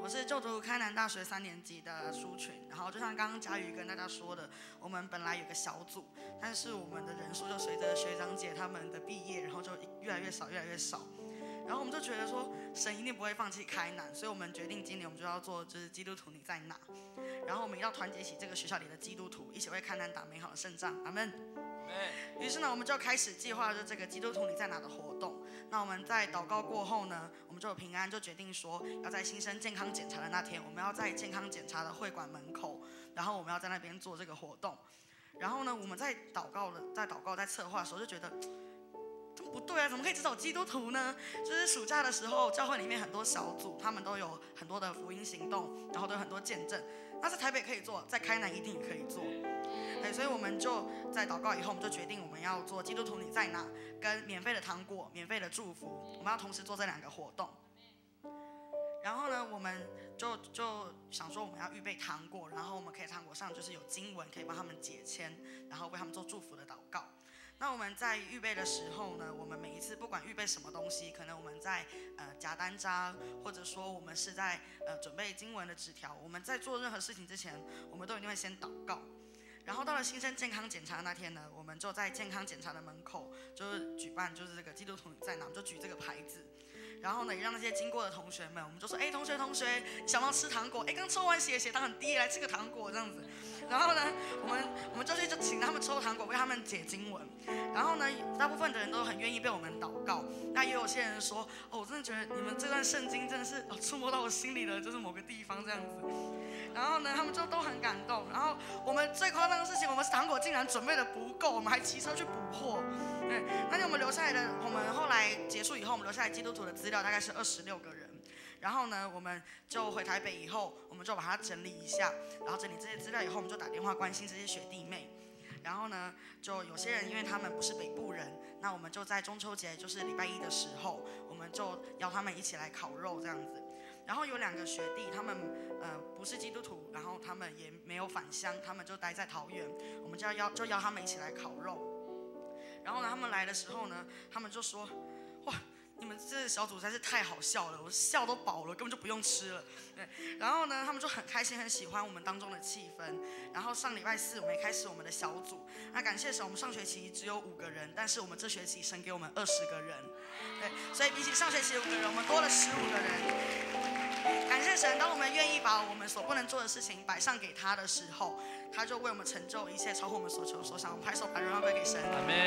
是就读开南大学3年级的舒群。然后就像刚刚佳瑜跟大家说的，我们本来有个小组，但是我们的人数就随着学长姐他们的毕业，然后就越来越少，越来越少。然后我们就觉得说，神一定不会放弃开南，所以我们决定今年我们就要做就是基督徒你在哪。然后我们要团结起这个学校里的基督徒，一起为开南打美好的胜仗。阿门。于是呢，我们就开始计划着这个基督徒你在哪的活动。那我们在祷告过后呢，我们就有平安，就决定说要在新生健康检查的那天，我们要在健康检查的会馆门口，然后我们要在那边做这个活动。然后呢，我们在祷告在策划的时候就觉得，不对啊，怎么可以只找基督徒呢？就是暑假的时候，教会里面很多小组，他们都有很多的福音行动，然后都有很多见证。那在台北可以做，在开南一定也可以做。对，所以我们就在祷告以后，我们就决定我们要做基督徒你在哪，跟免费的糖果、免费的祝福，我们要同时做这2个活动。然后呢，我们就想说我们要预备糖果，然后我们可以糖果上就是有经文，可以帮他们解签，然后为他们做祝福的祷告。那我们在预备的时候呢，我们每一次不管预备什么东西，可能我们在夹单张，或者说我们是在准备经文的纸条，我们在做任何事情之前，我们都一定会先祷告。然后到了新生健康检查那天呢，我们就在健康检查的门口，就是举办就是这个基督徒在哪，我们就举这个牌子。然后呢，也让那些经过的同学们，我们就说，同学，想不想吃糖果？刚抽完血糖很低，来吃个糖果这样子。然后呢，我们就请他们抽糖果，为他们解经文。然后呢，大部分的人都很愿意被我们祷告。那也有些人说，我真的觉得你们这段圣经真的是触摸到我心里的，就是某个地方这样子。然后呢，他们就都很感动。然后我们最夸张的事情，我们糖果竟然准备的不够，我们还骑车去补货。对，那天我们留下来的，我们后来结束以后，我们留下来基督徒的资料大概是26个人。然后呢，我们就回台北以后，我们就把它整理一下，然后整理这些资料以后，我们就打电话关心这些学弟妹。然后呢，就有些人因为他们不是北部人，那我们就在中秋节，就是礼拜1的时候，我们就邀他们一起来烤肉这样子。然后有2个学弟，他们不是基督徒，然后他们也没有返乡，他们就待在桃园，我们就邀他们一起来烤肉。然后呢，他们来的时候呢，他们就说，哇，你们这个小组实在是太好笑了，我笑都饱了，根本就不用吃了。对，然后呢，他们就很开心，很喜欢我们当中的气氛。然后上礼拜4我们也开始我们的小组。那感谢神，我们上学期只有5个人，但是我们这学期神给我们20个人。对，所以比起上学期5个人，我们多了15个人。感谢神，当我们愿意把我们所不能做的事情摆上给他的时候，他就为我们成就一切超乎我们所求所想。我们拍手把荣耀归给神。